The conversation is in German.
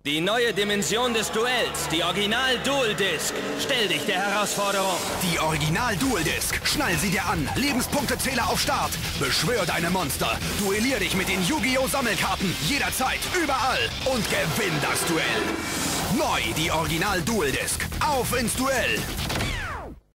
Die neue Dimension des Duells, die Original Duel Disk. Stell dich der Herausforderung. Die Original Duel Disk. Schnall sie dir an. Lebenspunktezähler auf Start. Beschwör deine Monster. Duellier dich mit den Yu-Gi-Oh! Sammelkarten. Jederzeit, überall. Und gewinn das Duell. Neu die Original Duel Disk. Auf ins Duell.